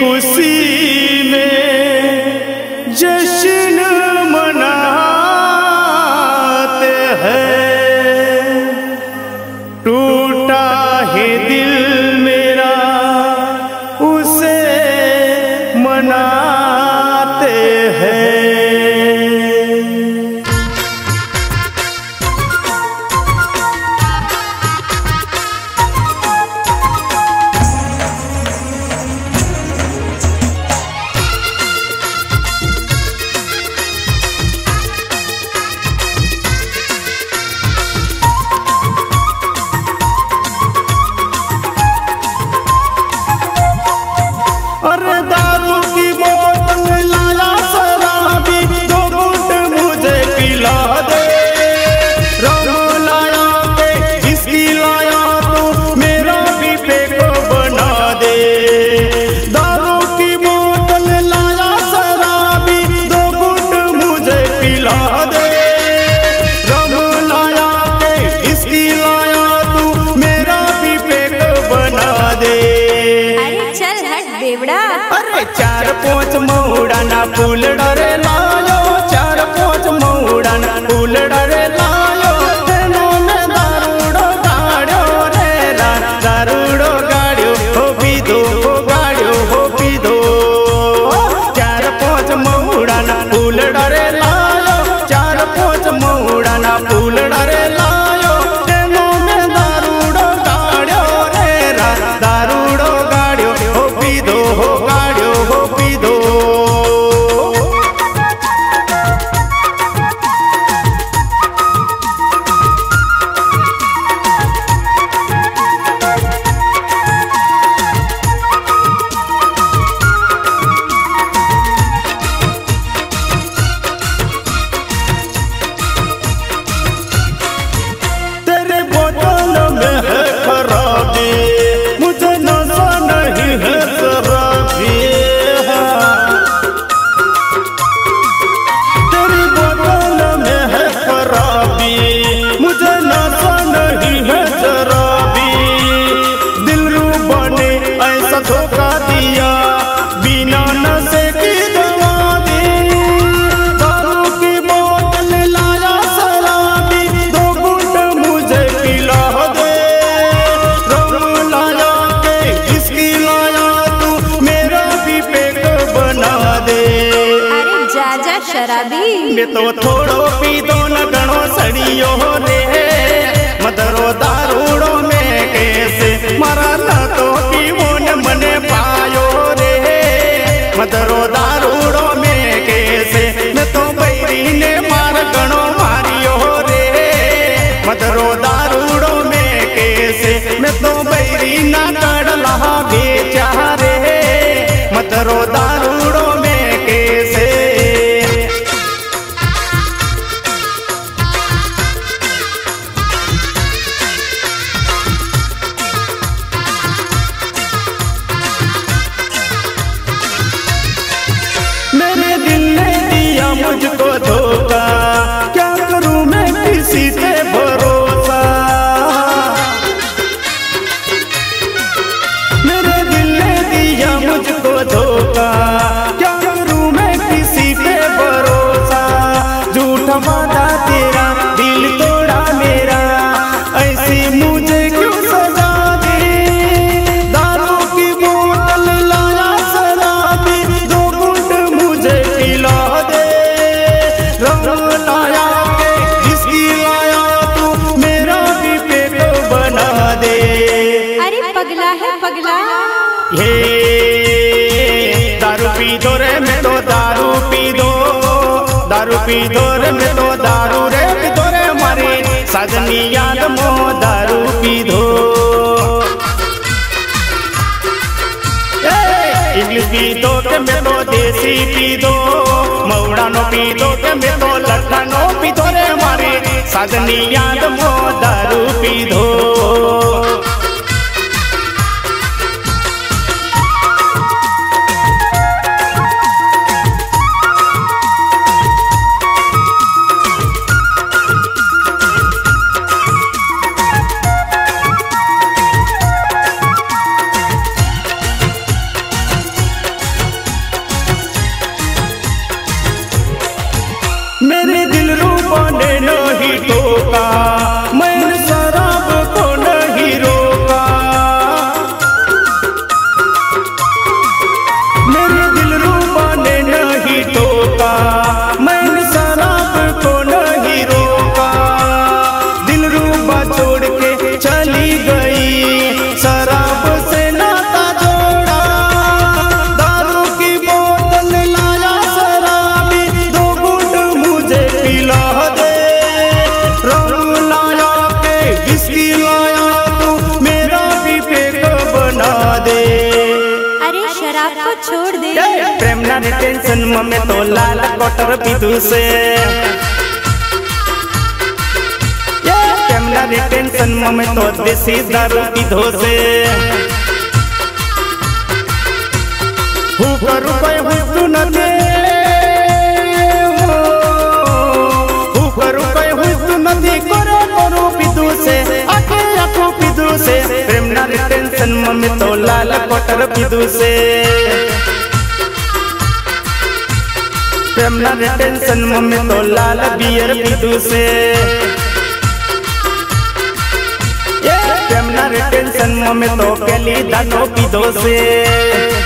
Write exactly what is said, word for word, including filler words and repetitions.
खुशी में जश्न मनाते हैं। टूटा है दिल मेरा उसे मनाते हैं। अरे दारू की बोतल लाया शराबी, दो घूंट मुझे पिला दे। रम लाया पे इसकी लाया तो मेरा भी पेट बना दे। दारू की बोतल लाया शराबी, दो घूंट मुझे पिला दे। रम लाया पे इसकी लाया तो मेरा भी पेट बना दे। अरे चार पोच मऊड़ाना फूल डरे लायो, चार पोच मऊड़ाना फूल डरे लायो। तेनो में दारूड़ो गाड़ो रे रा, दारूड़ो गाड़ो हो पीदो, हो गाड़ो हो पीदो। चार पोच मऊड़ाना फूल डरे लायो, चार पोच मऊड़ाना फूल डरे लायो। तेनो में दारूड़ो गाड़ो रे रा, दारूड़ो गाड़ो हो पीदो, हो गाड़ो हो पीदो। तेरे बोतल में है खराबी, मुझे नशा नहीं है शराबी। तेरी बोतल में है खराबी, मुझे नशा नहीं है शराबी। दिलरुबा ने ऐसा धोखा दिया, बिना नशे की दवा दी। दारू की बोतल लाया शराबी, दो घूंट मुझे पिला दे। रम लाया के इसकी लाया तू मेरा भी पेट बना दे। अरे जा जा शराबी, मैं तो थोड़ो पीदो न गणो सड़ियो रे। मदरो दारूड़ो में कैसे मरा न तो पीवो न मने पायो रे। मदरो दारूड़ो में कैसे मैं तो बैरी ने मार गणो मारियो रे। मदरो दारूड़ो में कैसे मैं तो बैरी ना कड़ला बेचा रे। मदरो दारूड़ो में कैसे। मेरे दिल ने दिया मुझको धोखा, क्या करूं मैं किसी पे भरोसा। मेरे दिल ने दिया मुझको धोखा, क्या करूं मैं किसी पे भरोसा। झूठा वादा तेरा, दिल तोड़ा मेरा, ऐसी मुझे क्यों सजा दी। दारू की बोतल लाया शराबी, दो घूंट मुझे पिला दे। रम लाया के इसकी लाया तू मेरा भी पेट बना दे। अरे पगला है पगला। ये दारू पी दो रे मैं तो दारू पी दो, दारू पी दो रे मैं तो दारू रे पी दो रे मारी सजनी याद मो दारू पी दो। इंग्लिश पी दो के मैं तो देसी पी दो, मऊड़ानो पी दो के मैं तो लखनो पी दो रे मारी सजनी याद मो दारू पी दो। शराब को छोड़ दे। प्रेम ना रे टेंशन में तो लाल कोटर पीधू से, प्रेम ना रे टेंशन में तो देसी दारू पीधो से। हु करू कोई हुसु न दे, हु करू कोई हुसु न दे, करो करो पीधू से, आके आको पीधू से। प्रेम ना रे टेंशन में तो लाल कोटर पीधू से, प्रेम ना रे टेंशन में तो लाल बियर पीधू से। प्रेम ना रे टेंशन में तो पहली दानो पीधो से।